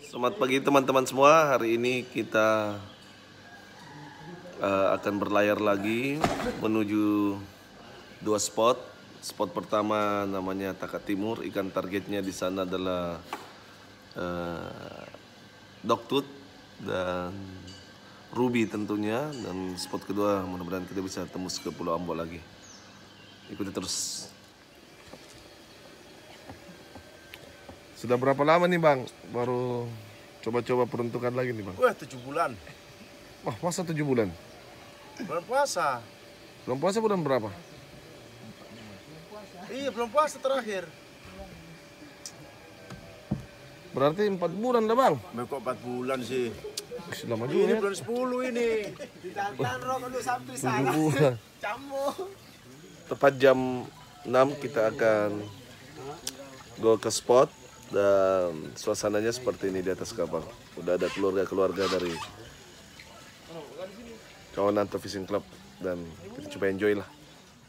Selamat pagi teman-teman semua. Hari ini kita akan berlayar lagi menuju dua spot. Spot pertama namanya Takat Timur. Ikan targetnya di sana adalah Doktut dan Ruby tentunya. Dan spot kedua mudah-mudahan kita bisa tembus ke Pulau Ambon lagi. Ikuti terus. Sudah berapa lama nih Bang baru coba-coba peruntukan lagi nih Bang? Wah, 7 bulan. Wah, masa 7 bulan? Bulan puasa. Belum puasa bulan berapa? Iya, belum puasa terakhir. Berarti 4 bulan lah Bang? Kok 4 bulan sih? Lama Ini juga ya? bulan 10 ini. Ditantang rok untuk sampai 7 sana. bulan. Camu. Tepat jam 6 kita akan go ke spot. Dan suasananya seperti ini di atas kapal. Udah ada keluarga-keluarga dari kawan Nanto Fishing Club. Dan kita coba enjoy lah.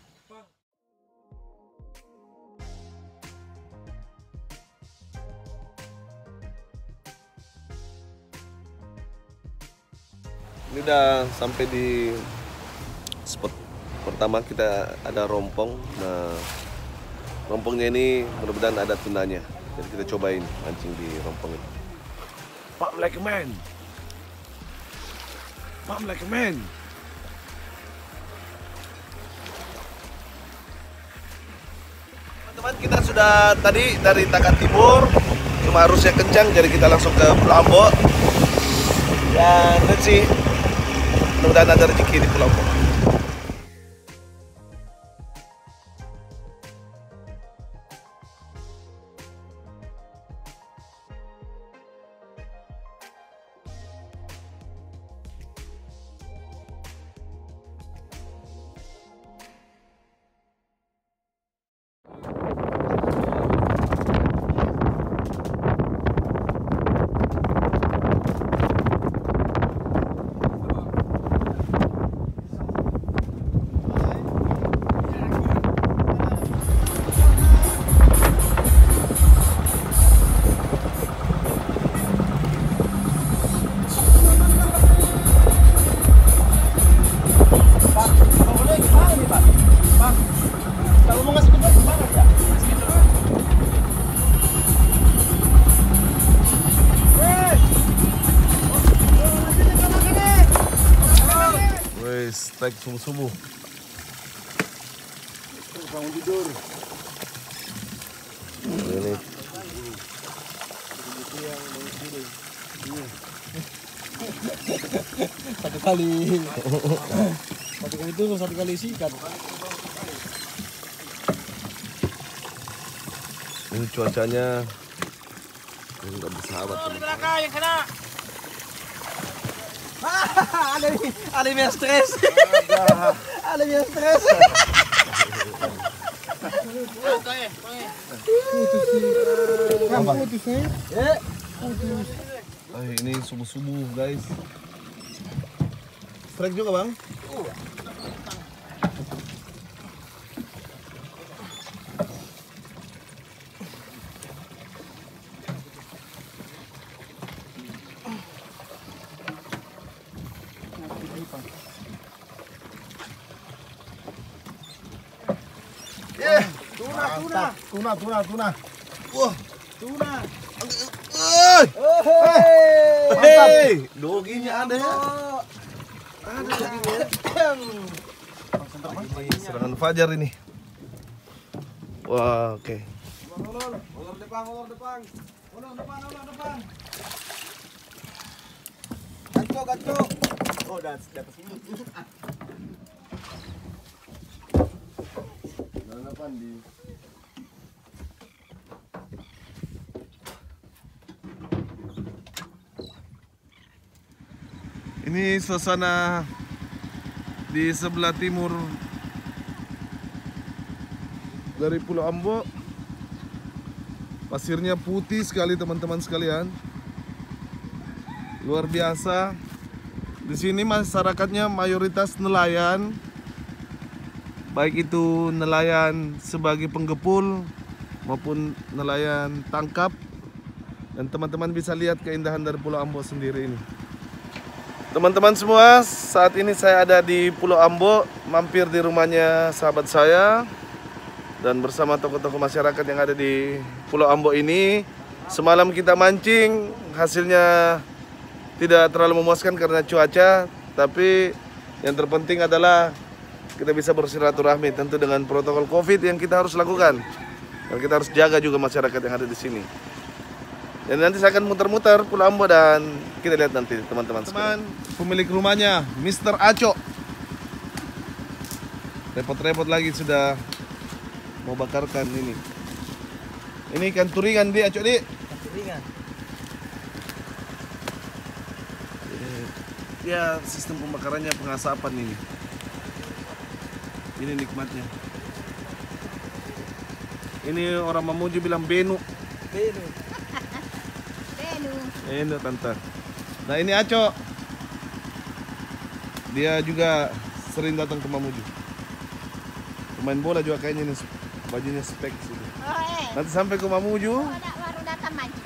Ini udah sampai di spot pertama, kita ada rompong. Nah, rompongnya ini mudah-mudahan ada tunanya. Jadi kita cobain mancing di rompong itu. Pump like a man. Pump like a man. Teman-teman, kita sudah tadi dari Takat Timur. Cuma arusnya kencang, jadi kita langsung ke Pulau Ambon. Dan let's see, mudah-mudahan ada rezeki di Pulau Ambon. Strike subuh-subuh. Bangun tidur. Ini Satu kali itu satu kali sikat. ini cuacanya ini nggak bersahabat teman. Yang kena. Ada yang stres. Ada yang stres. Putus nih. Ini subuh-subuh guys. Strike juga Bang? Tuna. Wah, Tuna. hei, doginya ada ya. Ada doginya. Ini serangan Fajar ini. Wah, oke. Ulur depan. Ganco. Oh, di atas ini. Ini suasana di sebelah timur dari Pulau Ambon. Pasirnya putih sekali teman-teman sekalian. Luar biasa. Di sini masyarakatnya mayoritas nelayan. Baik itu nelayan sebagai penggepul maupun nelayan tangkap. Dan teman-teman bisa lihat keindahan dari Pulau Ambo sendiri ini. Teman-teman semua, saat ini saya ada di Pulau Ambo, mampir di rumahnya sahabat saya dan bersama tokoh-tokoh masyarakat yang ada di Pulau Ambo ini. Semalam kita mancing, hasilnya tidak terlalu memuaskan karena cuaca, tapi yang terpenting adalah kita bisa bersilaturahmi tentu dengan protokol Covid yang kita harus lakukan. Dan kita harus jaga juga masyarakat yang ada di sini. Dan nanti saya akan muter-muter Pulau Ambo dan kita lihat nanti teman-teman. Pemilik rumahnya, Mr. Aco. Repot-repot lagi sudah mau bakarkan ini. Ini ikan turingan di Aco di. Turingan. Ya sistem pembakarannya pengasapan ini. Ini nikmatnya. Ini orang Mamuju bilang benu. Benu. Benu tante. Nah ini Aco. Dia juga sering datang ke Mamuju. Pemain bola juga kayaknya ini bajunya spek sih. Nanti sampai ke Mamuju. Baru datang mancing.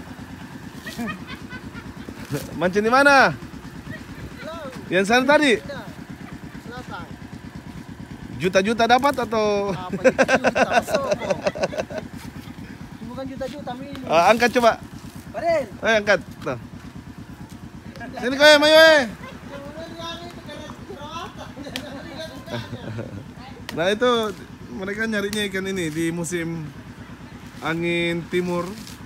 Mancing di mana? Yang sana tadi? Selatan. Juta-juta dapat atau? Apa itu juta? Sombong. Bukan juta-juta ini. Angkat coba. Paden. Angkat. Nah. Sini kau ya, Mayo. Nah itu mereka nyarinya ikan ini di musim angin timur.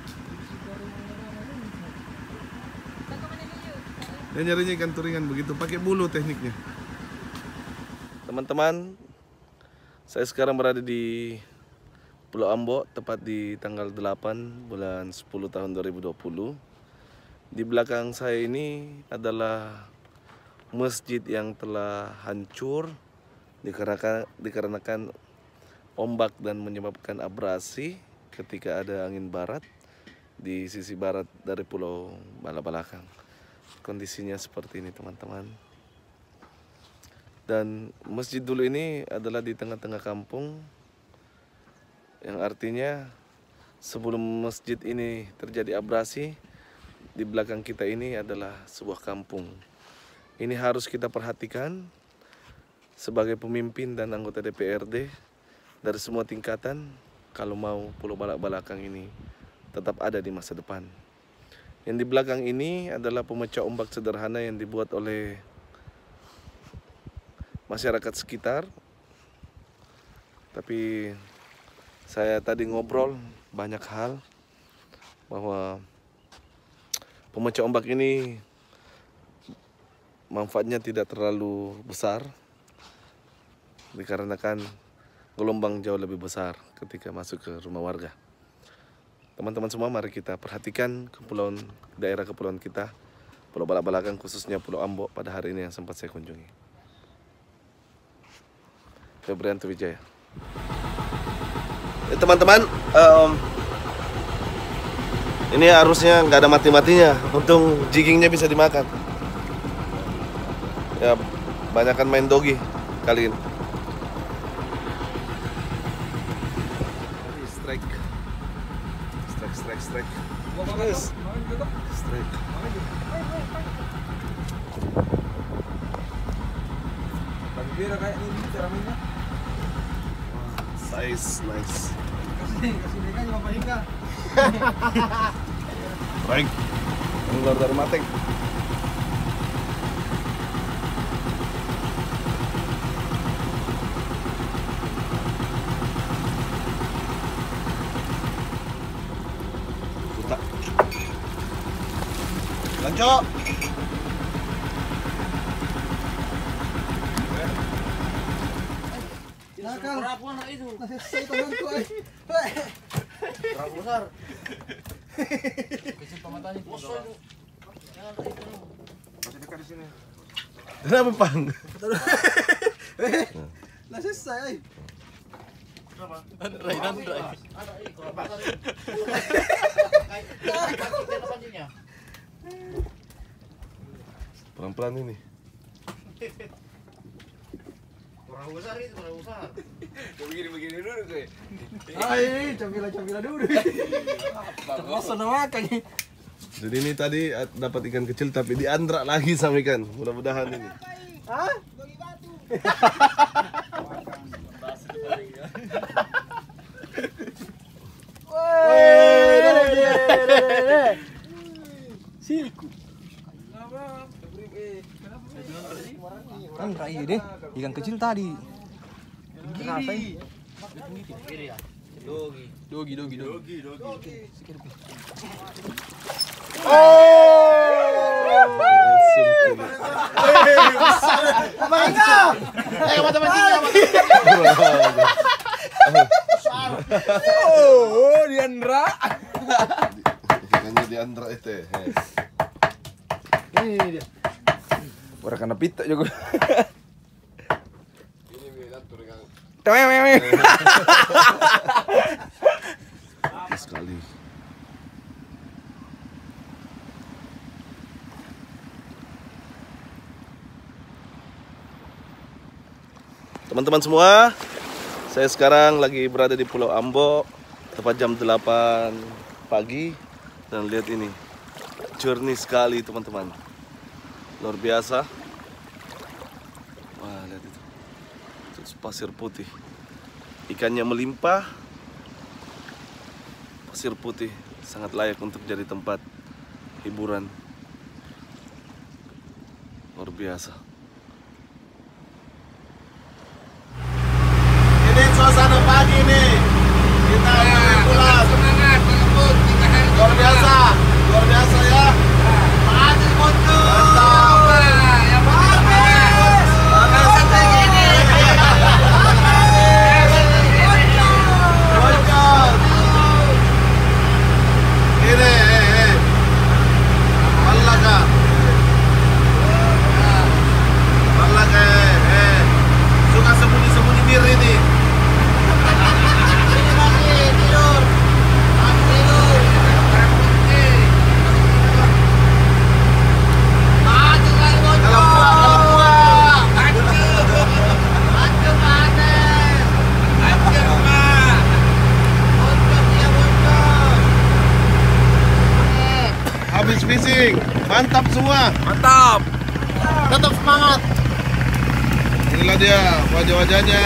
Dia nyarinya ikan turingan begitu, pakai bulu tekniknya. Teman-teman, saya sekarang berada di Pulau Ambo, tepat di tanggal 8 bulan 10 tahun 2020. Di belakang saya ini adalah masjid yang telah hancur dikarenakan ombak dan menyebabkan abrasi ketika ada angin barat di sisi barat dari Pulau Balabalakang. Kondisinya seperti ini teman-teman. Dan masjid dulu ini adalah di tengah-tengah kampung, yang artinya sebelum masjid ini terjadi abrasi, di belakang kita ini adalah sebuah kampung. Ini harus kita perhatikan sebagai pemimpin dan anggota DPRD dari semua tingkatan kalau mau Pulau Balak-Balakang ini tetap ada di masa depan. Yang di belakang ini adalah pemecah ombak sederhana yang dibuat oleh masyarakat sekitar. Tapi saya tadi ngobrol banyak hal bahwa pemecah ombak ini manfaatnya tidak terlalu besar dikarenakan gelombang jauh lebih besar ketika masuk ke rumah warga. Teman-teman semua, mari kita perhatikan daerah kepulauan kita, Pulau Balak-Balakang, khususnya Pulau Ambo pada hari ini yang sempat saya kunjungi. Febrianto Wijaya. Teman-teman, ini arusnya nggak ada mati-matinya, untung jiggingnya bisa dimakan. Ya, banyakan main dogi kali ini. Strike. Strike. Bira kayak ini cara mainnya. Size nice. Kasih mereka juga panika. Strike. Keluar dari mateng. Lanjut. Nakal. Berapa anak itu? Nasisay tanganku ay. Berapa besar? Kasi pamatanya po. Masih dekat di sini. Kenapa, Pang? Nasisay ay. Berapa? Andray. Pelan-pelan ini. Kurang besar itu, kurang besar. Begini dulu tuh. Ay, camila dulu. Terpaksa na makan. Jadi ini tadi dapat ikan kecil tapi diandrak lagi sama ikan. Mudah-mudahan ini. Hah? Siku. Kan rai deh, ikan kecil tadi. Kenapa ini? Dogi. Oh, Diandra. Ikannya diandrak itu. Ini dia. Orang kena pita juga. Sekali. Teman-teman semua, saya sekarang lagi berada di Pulau Ambo, tepat jam 8 pagi, dan lihat ini, jernih sekali teman-teman, luar biasa. Wah, lihat itu pasir putih, ikannya melimpah, pasir putih sangat layak untuk jadi tempat hiburan, luar biasa. Ini suasana pagi nih, kita pulang. Luar biasa ya. Suka sembunyi-sembunyi diri nih. Habis fishing, mantap semua. Mantap. Tetap semangat. Inilah dia wajah-wajahnya.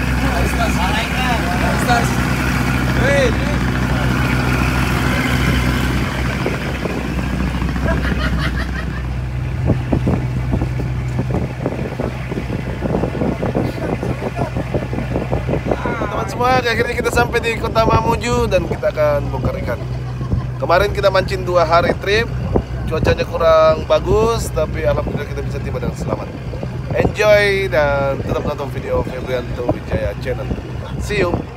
Teman semua, akhirnya kita sampai di Kota Mamuju dan kita akan bongkar ikan. Kemarin kita mancing 2 hari trip, cuacanya kurang bagus, tapi alhamdulillah kita bisa tiba dengan selamat. Enjoy dan tetap nonton video Febrianto Wijaya Channel. See you.